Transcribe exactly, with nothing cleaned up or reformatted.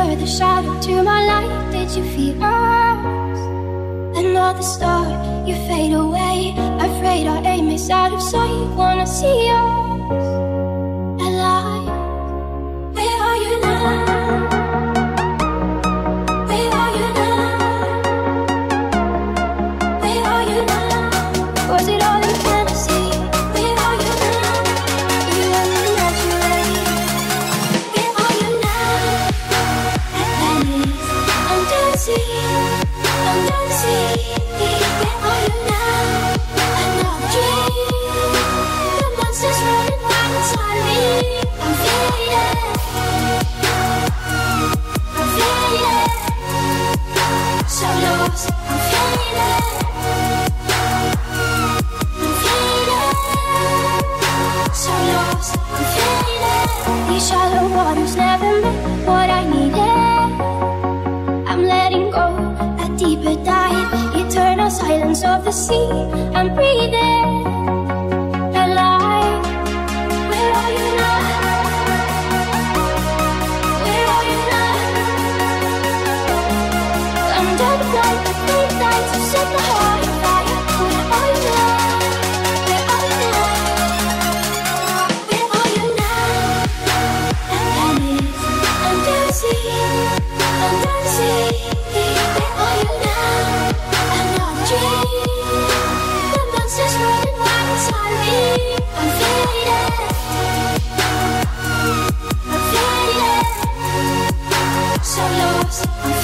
were the shadow to my light. Did you feel us? Another star, you fade away. Afraid our aim is out of sight. Wanna see us alive. Where are you now? Where are you now? Where are you now? Was it all in fantasy? Where are you now? You only naturally. Where are you now? Atlantis, under the sea, under the sea. Where are you now? Another dream. The monsters running wild inside me. I'm faded. I'm faded. So lost. I'm faded. I'm faded. So lost. I'm faded. These shallow waters never meant what I needed. I'm letting go. A deeper dive. Eternal silence of the sea. I'm breathing alive. Where are you now? Where are you now? Under the light, the fleet lights have set the heart on fire. Where are you now? Where are you now? Where are you now? Atlantis, under the sea, under the sea. Where are you now? Another dream. The monsters running wild inside me. I'm faded. I'm faded. So lost. I'm